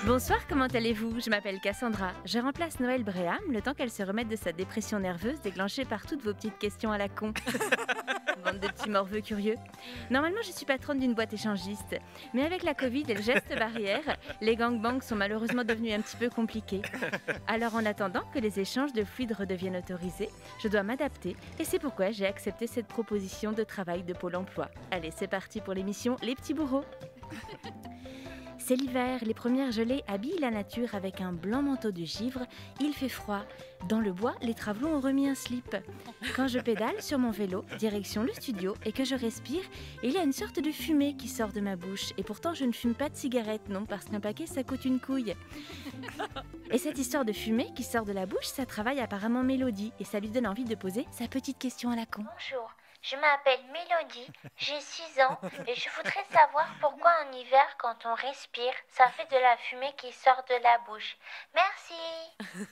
Bonsoir, comment allez-vous? Je m'appelle Cassandra. Je remplace Noël Bréham le temps qu'elle se remette de sa dépression nerveuse déclenchée par toutes vos petites questions à la con. Bande de petits morveux curieux. Normalement, je suis patronne d'une boîte échangiste. Mais avec la Covid et le geste barrière, les gangbangs sont malheureusement devenus un petit peu compliqués. Alors en attendant que les échanges de fluides redeviennent autorisés, je dois m'adapter et c'est pourquoi j'ai accepté cette proposition de travail de Pôle emploi. Allez, c'est parti pour l'émission Les petits bourreaux. C'est l'hiver, les premières gelées habillent la nature avec un blanc manteau de givre, il fait froid. Dans le bois, les travelons ont remis un slip. Quand je pédale sur mon vélo, direction le studio, et que je respire, il y a une sorte de fumée qui sort de ma bouche. Et pourtant, je ne fume pas de cigarette, non, parce qu'un paquet, ça coûte une couille. Et cette histoire de fumée qui sort de la bouche, ça travaille apparemment Mélodie, et ça lui donne envie de poser sa petite question à la con. Bonjour, je m'appelle Mélodie, j'ai 6 ans et je voudrais savoir pourquoi en hiver, quand on respire, ça fait de la fumée qui sort de la bouche. Merci.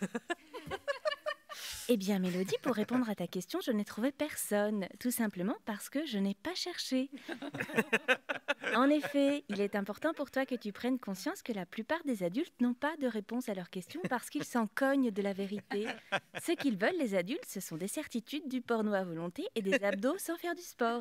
Eh bien Mélodie, pour répondre à ta question, je n'ai trouvé personne, tout simplement parce que je n'ai pas cherché. En effet, il est important pour toi que tu prennes conscience que la plupart des adultes n'ont pas de réponse à leurs questions parce qu'ils s'en cognent de la vérité. Ce qu'ils veulent, les adultes, ce sont des certitudes, du porno à volonté et des abdos sans faire du sport.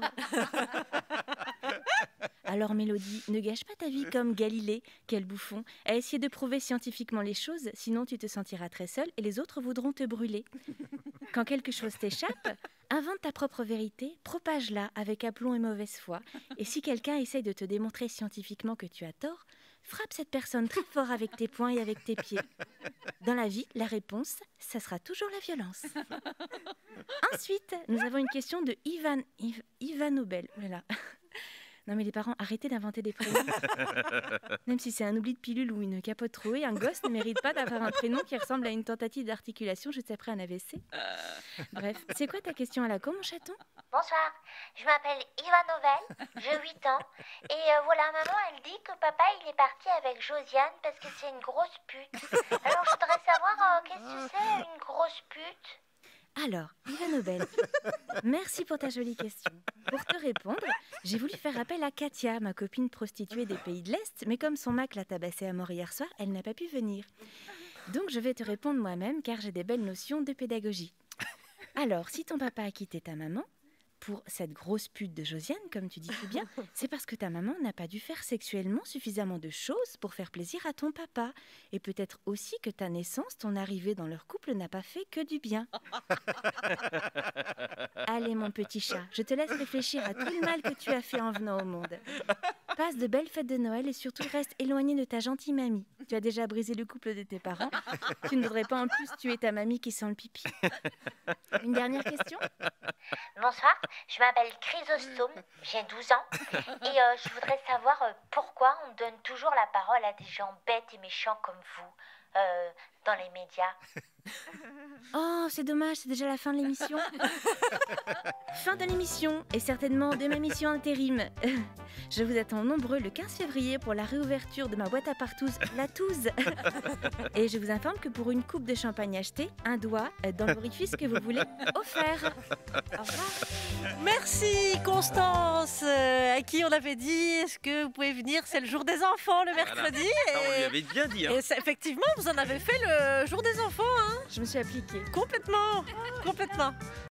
Alors Mélodie, ne gâche pas ta vie comme Galilée, quel bouffon, à essayer de prouver scientifiquement les choses, sinon tu te sentiras très seul et les autres voudront te brûler. Quand quelque chose t'échappe, invente ta propre vérité, propage-la avec aplomb et mauvaise foi, et si quelqu'un essaye de te démontrer scientifiquement que tu as tort, frappe cette personne très fort avec tes poings et avec tes pieds. Dans la vie, la réponse, ça sera toujours la violence. Ensuite, nous avons une question de Ivan Nobel. Voilà. Non mais les parents, arrêtez d'inventer des prénoms. Même si c'est un oubli de pilule ou une capote trouée, un gosse ne mérite pas d'avoir un prénom qui ressemble à une tentative d'articulation juste après un AVC. Bref, c'est quoi ta question à la con, mon chaton? Bonsoir, je m'appelle Ivan Novel, j'ai 8 ans et voilà, maman elle dit que papa il est parti avec Josiane parce que c'est une grosse pute. Alors je voudrais savoir qu'est-ce que c'est une grosse pute? Alors, Ivan Nobel, merci pour ta jolie question. Pour te répondre, j'ai voulu faire appel à Katia, ma copine prostituée des pays de l'Est, mais comme son Mac l'a tabassée à mort hier soir, elle n'a pas pu venir. Donc je vais te répondre moi-même car j'ai des belles notions de pédagogie. Alors, si ton papa a quitté ta maman, pour cette grosse pute de Josiane, comme tu dis tout bien, c'est parce que ta maman n'a pas dû faire sexuellement suffisamment de choses pour faire plaisir à ton papa. Et peut-être aussi que ta naissance, ton arrivée dans leur couple n'a pas fait que du bien. Allez mon petit chat, je te laisse réfléchir à tout le mal que tu as fait en venant au monde. Passe de belles fêtes de Noël et surtout reste éloigné de ta gentille mamie. Tu as déjà brisé le couple de tes parents. Tu ne voudrais pas en plus tuer ta mamie qui sent le pipi. Une dernière question ? Bonsoir, je m'appelle Chrysostome, j'ai 12 ans et je voudrais savoir pourquoi on donne toujours la parole à des gens bêtes et méchants comme vous dans les médias. Oh, c'est dommage, c'est déjà la fin de l'émission. Fin de l'émission, et certainement de ma mission intérim. Je vous attends nombreux le 15 février pour la réouverture de ma boîte à partouze, la Touze. Et je vous informe que pour une coupe de champagne achetée, un doigt dans l'orifice que vous voulez offert. Au revoir. Merci Constance, à qui on avait dit est-ce que vous pouvez venir, c'est le jour des enfants le mercredi. Ah, on lui avait bien dit. Hein. Et effectivement, vous en avez fait le jour des enfants. Hein. Je me suis appliquée. Complètement.